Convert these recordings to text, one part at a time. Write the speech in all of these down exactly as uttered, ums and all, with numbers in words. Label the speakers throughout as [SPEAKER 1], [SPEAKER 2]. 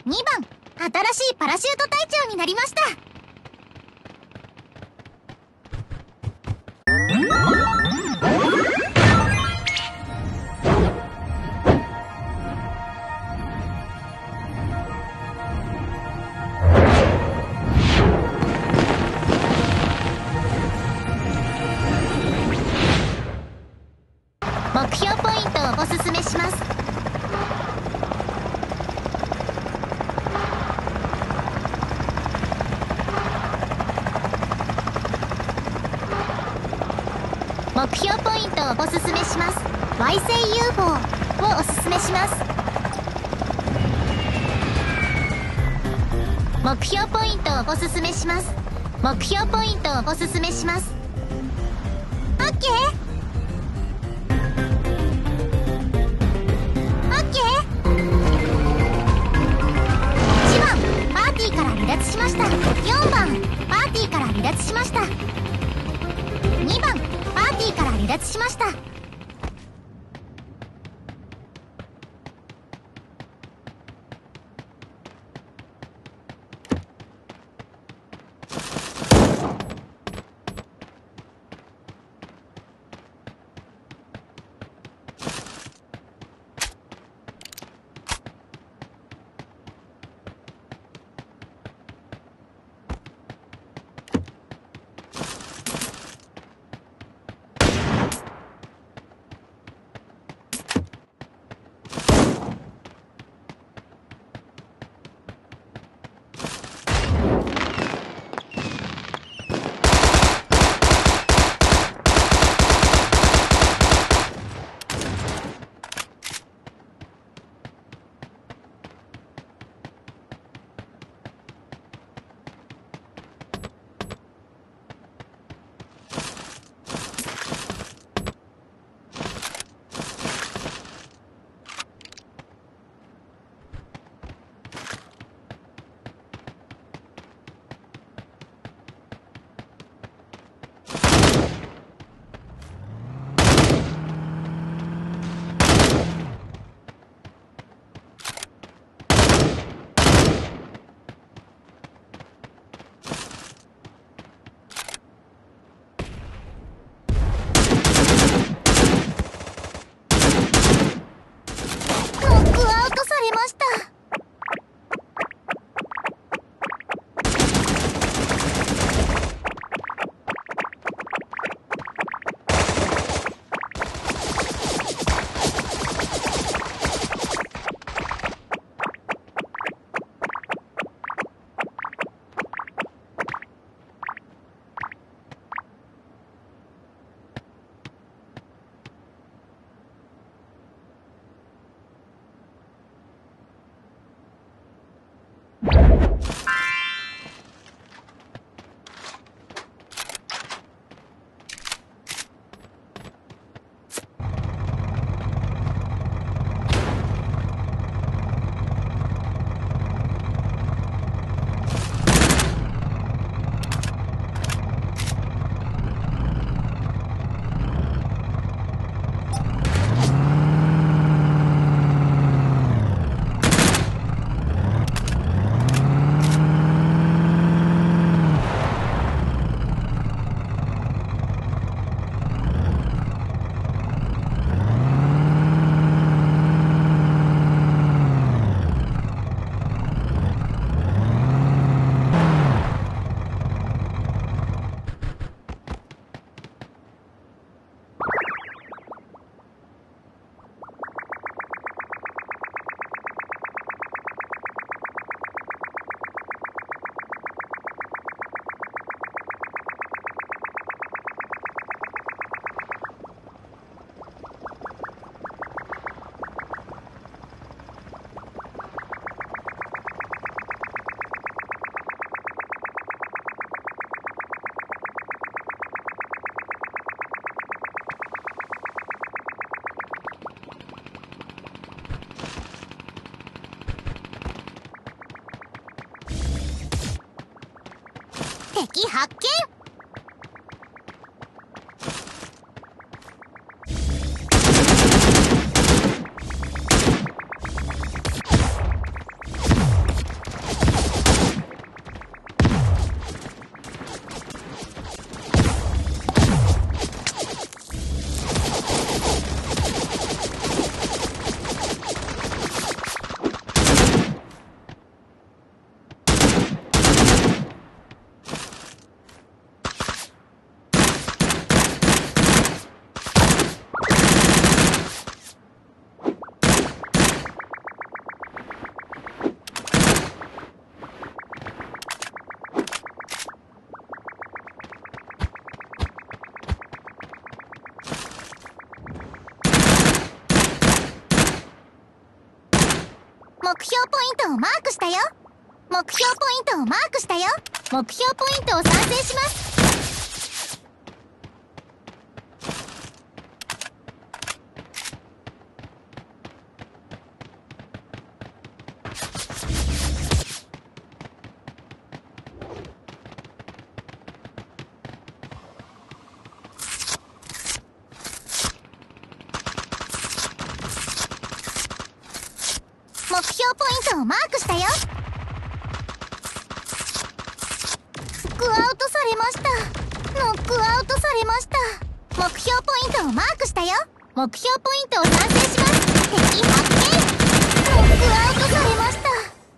[SPEAKER 1] にばん、新しいパラシュート隊長になりました。目標ポイントをおすすめします。目標ポイントをおすすめします。 Y 星 ユーフォー をおすすめします。目標ポイントをおすすめします。目標ポイントをおすすめします。オッケー離脱しました。よんばん、パーティーから離脱しました。にばん、パーティーから離脱しました。敵発見。 目標ポイントをマークしたよ。目標ポイントをマークしたよ。目標ポイントを参戦します。目標ポイントをマークしたよ。ノックアウトされました。ノックアウトされました。目標ポイントをマークしたよ。目標ポイントを参戦します。敵発見。ノックアウトされました。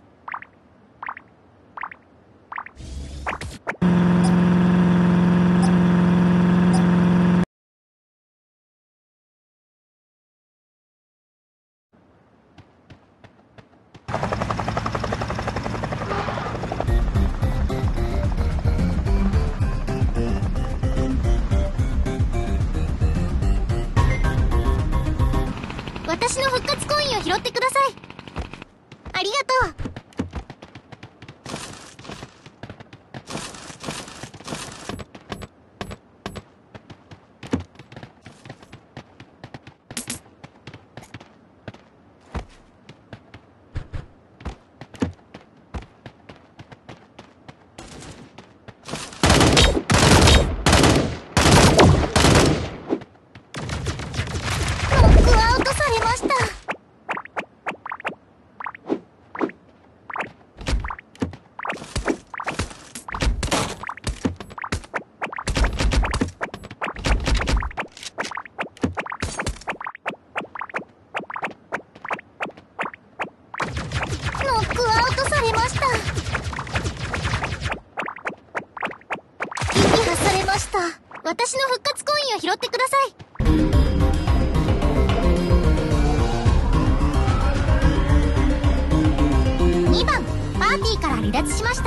[SPEAKER 1] 私の復活コインを拾ってください。ありがとう。ノックアウトされました。ノックアウトされました。撃破されました。私の復活コインを拾ってください。にばん、パーティーから離脱しました。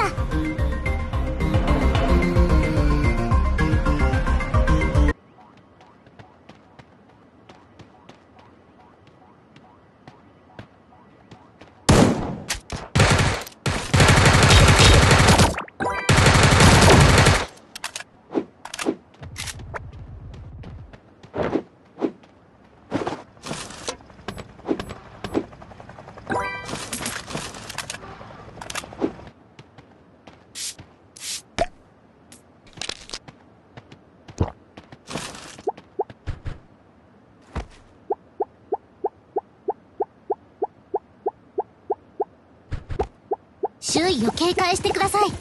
[SPEAKER 1] 周囲を警戒してください。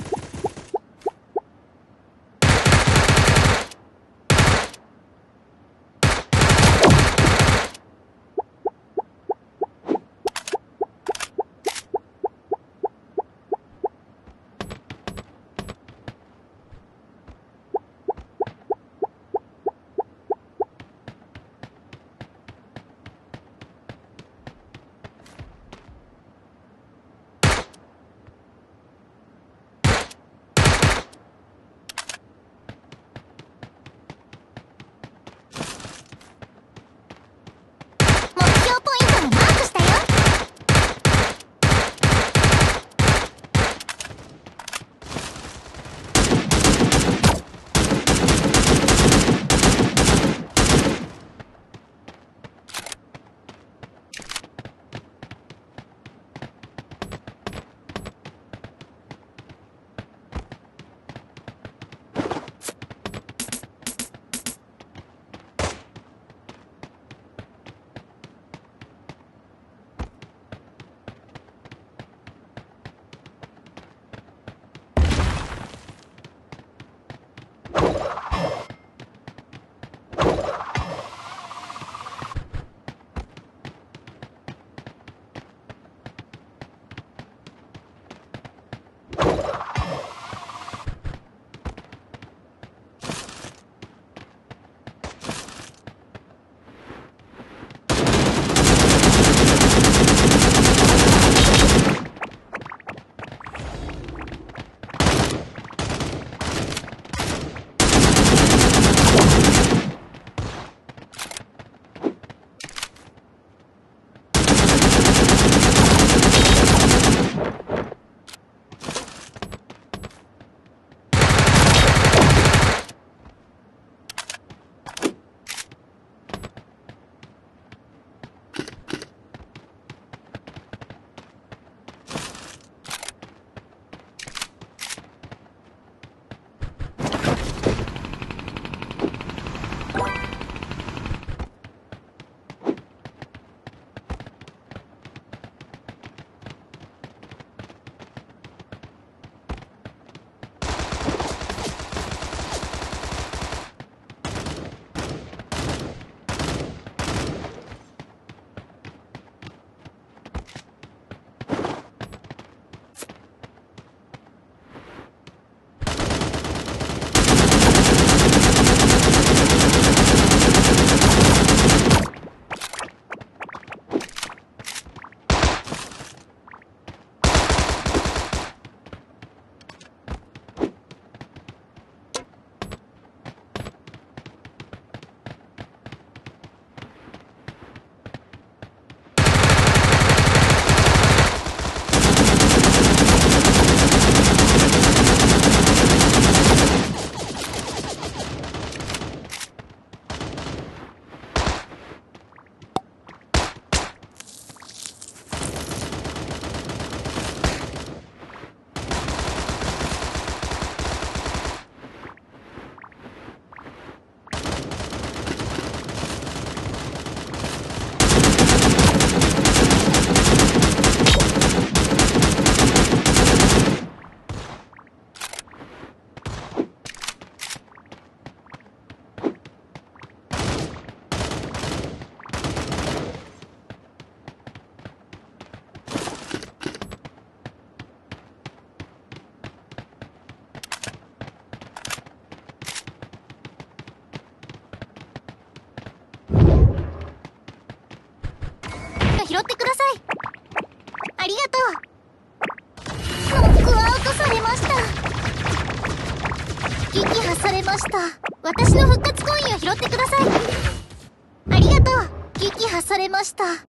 [SPEAKER 1] 拾ってください。ありがとう。ノックアウトされました。撃破されました。私の復活コインを拾ってください。ありがとう。撃破されました。